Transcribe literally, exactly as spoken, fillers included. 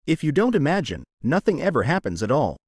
If you don't imagine, nothing ever happens at all.